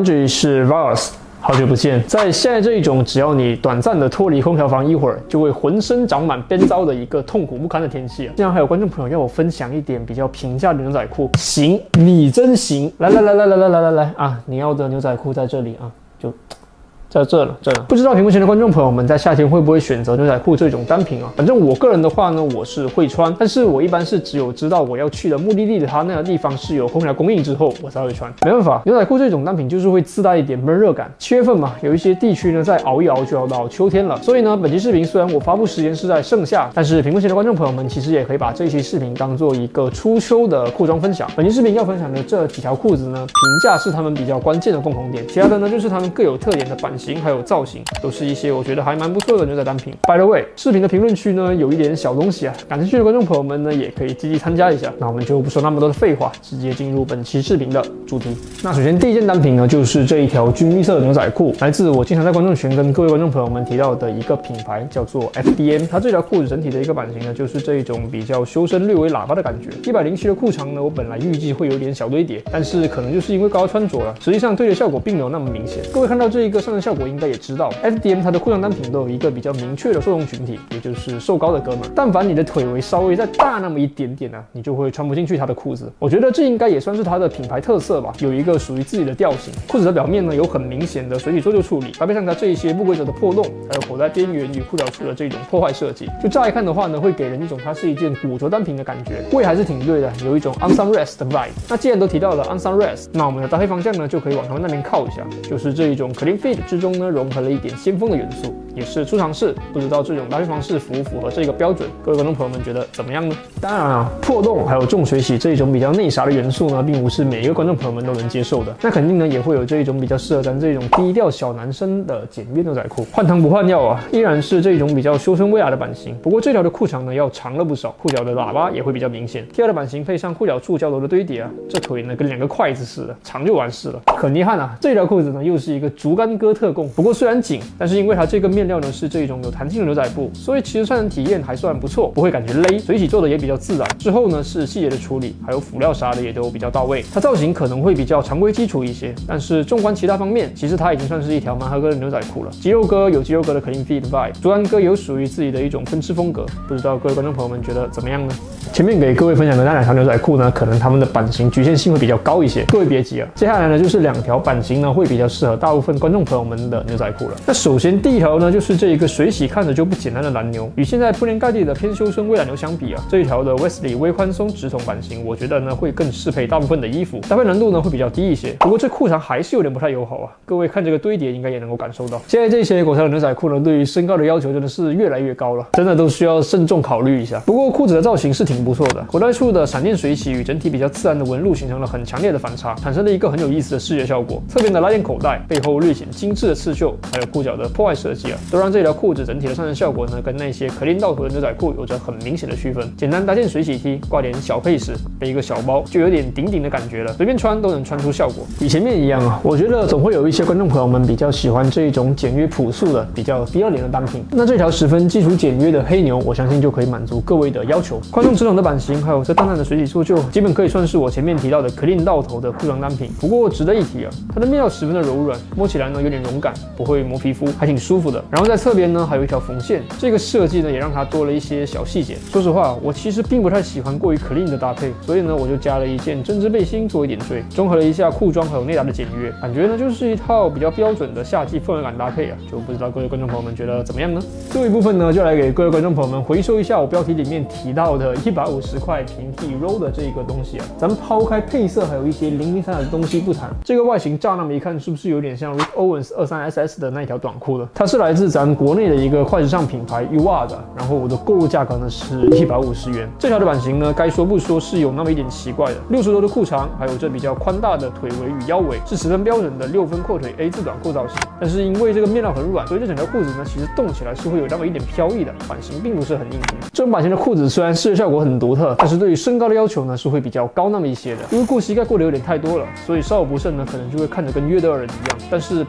安，这里是 Virus。好久不见，在现在这一种只要你短暂的脱离空调房一会儿，就会浑身长满边糟的一个痛苦不堪的天气啊！竟然还有观众朋友要我分享一点比较平价的牛仔裤，行，你真行！来啊！你要的牛仔裤在这里啊，就。在这了。不知道屏幕前的观众朋友们在夏天会不会选择牛仔裤这种单品啊？反正我个人的话呢，我是会穿，但是我一般是只有知道我要去的目的地的它那个地方是有空调供应之后，我才会穿。没办法，牛仔裤这种单品就是会自带一点闷热感。7月份嘛，有一些地区呢在熬一熬就要到秋天了，所以呢，本期视频虽然我发布时间是在盛夏，但是屏幕前的观众朋友们其实也可以把这期视频当做一个初秋的裤装分享。本期视频要分享的这几条裤子呢，评价是他们比较关键的共同点，其他的呢就是他们各有特点的版型还有造型，都是一些我觉得还蛮不错的牛仔单品。By the way， 视频的评论区呢有一点小东西啊，感兴趣的观众朋友们呢也可以积极参加一下。那我们就不说那么多的废话，直接进入本期视频的主题。那首先第一件单品呢就是这一条军绿色的牛仔裤，来自我经常在观众群跟各位观众朋友们提到的一个品牌，叫做 FDM。它这条裤子整体的一个版型呢就是这一种比较修身略微喇叭的感觉。107的裤长呢，我本来预计会有点小堆叠，但是可能就是因为高穿着了，实际上堆叠效果并没有那么明显。各位看到这一个上身效果应该也知道。FDM 它的裤装单品都有一个比较明确的受众群体，也就是瘦高的哥们。但凡你的腿围稍微再大那么一点点啊，你就会穿不进去它的裤子。我觉得这应该也算是它的品牌特色吧，有一个属于自己的调性。裤子的表面呢有很明显的水体做旧处理，搭配上它这一些不规则的破洞，还有口袋边缘与裤脚处的这种破坏设计，就乍一看的话呢，会给人一种它是一件古着单品的感觉。味还是挺对的，有一种 on some rest 的 vibe。那既然都提到了 on some rest， 那我们的搭配方向呢就可以往他们那边靠一下，就是这一种 clean fit 之中呢融合了一点先锋的元素，也是初尝试，不知道这种搭配方式符不符合这个标准？各位观众朋友们觉得怎么样呢？当然啊，破洞还有重水洗这一种比较内纱的元素呢，并不是每一个观众朋友们都能接受的。那肯定呢也会有这一种比较适合咱这种低调小男生的简约牛仔裤。换汤不换药啊，依然是这种比较修身威雅的版型。不过这条的裤长呢要长了不少，裤脚的喇叭也会比较明显。第二的版型配上裤脚处胶头的堆叠啊，这腿呢跟2个筷子似的，长就完事了。很遗憾啊，这条裤子呢又是一个竹竿哥特供。不过虽然紧，但是因为它这个面料呢是这种有弹性的牛仔布，所以其实穿的体验还算不错，不会感觉勒。水洗做的也比较自然。之后呢是细节的处理，还有辅料啥的也都比较到位。它造型可能会比较常规基础一些，但是纵观其他方面，其实它已经算是一条蛮合格的牛仔裤了。肌肉哥有肌肉哥的 clean fit vibe， 竹竿哥有属于自己的一种分支风格。不知道各位观众朋友们觉得怎么样呢？前面给各位分享的那2条牛仔裤呢，可能它们的版型局限性会比较高一些，各位别急啊。接下来呢就是2条版型呢会比较适合大部分观众朋友们的牛仔裤了。那首先第一条呢就是这一个水洗看着就不简单的蓝牛，与现在铺天盖地的偏修身微蓝牛相比啊，这一条的 Wesley 微宽松直筒版型，我觉得呢会更适配大部分的衣服，搭配难度呢会比较低一些。不过这裤长还是有点不太友好啊，各位看这个堆叠应该也能够感受到。现在这些国潮的牛仔裤呢，对于身高的要求真的是越来越高了，真的都需要慎重考虑一下。不过裤子的造型是挺不错的，口袋处的闪电水洗与整体比较自然的纹路形成了很强烈的反差，产生了一个很有意思的视觉效果。侧边的拉链口袋，背后略显精致的刺绣，还有裤脚的破坏设计啊，都让这条裤子整体的上身效果呢，跟那些可练到头的牛仔裤有着很明显的区分。简单搭件水洗 T， 挂点小配饰，背一个小包，就有点顶顶的感觉了，随便穿都能穿出效果。与前面一样啊，我觉得总会有一些观众朋友们比较喜欢这一种简约朴素的、比较低2点的单品。那这条十分基础简约的黑牛，我相信就可以满足各位的要求。宽松直筒的版型，还有这淡淡的水洗做旧，基本可以算是我前面提到的 clean 到头的裤装单品。不过值得一提啊，它的面料十分的柔软，摸起来呢有点绒感，不会磨皮肤，还挺舒服的。然后在侧边呢还有一条缝线，这个设计呢也让它多了一些小细节。说实话，我其实并不太喜欢过于 clean 的搭配，所以呢我就加了一件针织背心作为点缀，综合了一下裤装还有内搭的简约，感觉呢就是一套比较标准的夏季氛围感搭配啊，就不知道各位观众朋友们觉得怎么样呢？最后一部分呢就来给各位观众朋友们回收一下我标题里面提到的150块平替 roll 的这个东西啊。咱们抛开配色还有一些零零散散的东西不谈，这个外形乍那么一看是不是有点像 Rick Owens 23SS 的那一条短裤呢？它是来自咱国内的一个快时尚品牌 UA 的，然后我的购入价格呢是150元。这条的版型呢，该说不说是有那么一点奇怪的，60多的裤长，还有这比较宽大的腿围与腰围，是十分标准的6分阔腿 A 字短裤造型。但是因为这个面料很软，所以这整条裤子呢，其实动起来是会有那么一点飘逸的，版型并不是很硬挺。这种版型的裤子虽然视觉效果很独特，但是对于身高的要求呢是会比较高那么一些的。因为过膝盖过得有点太多了，所以稍有不慎呢，可能就会看着跟约德尔人一样。但是别的不多说。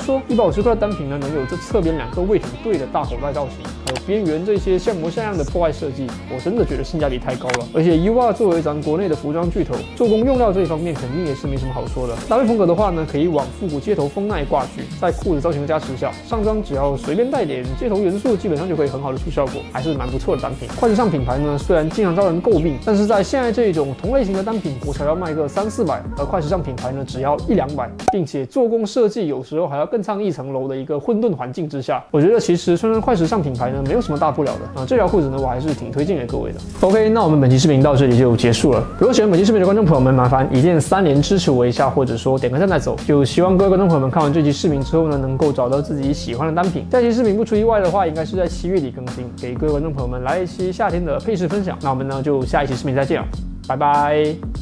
说150块的单品呢，能有这侧边2个位挺对的大口袋造型，还有边缘这些像模像样的破坏设计，我真的觉得性价比太高了。而且 UR 作为咱国内的服装巨头，做工用料这一方面肯定也是没什么好说的。搭配风格的话呢，可以往复古街头风那一挂去，在裤子造型的加持下，上装只要随便带点街头元素，基本上就可以很好的出效果，还是蛮不错的单品。快时尚品牌呢，虽然经常遭人诟病，但是在现在这一种同类型的单品，我才要卖个300-400，而快时尚品牌呢，只要100-200，并且做工设计有时候还要更上一层楼的一个混沌环境之下，我觉得其实虽然快时尚品牌呢没有什么大不了的这条裤子呢，我还是挺推荐给各位的。OK， 那我们本期视频到这里就结束了。如果喜欢本期视频的观众朋友们，麻烦一键3连支持我一下，或者说点个赞再走。就希望各位观众朋友们看完这期视频之后呢，能够找到自己喜欢的单品。下期视频不出意外的话，应该是在7月底更新，给各位观众朋友们来一期夏天的配饰分享。那我们呢就下一期视频再见了，拜拜。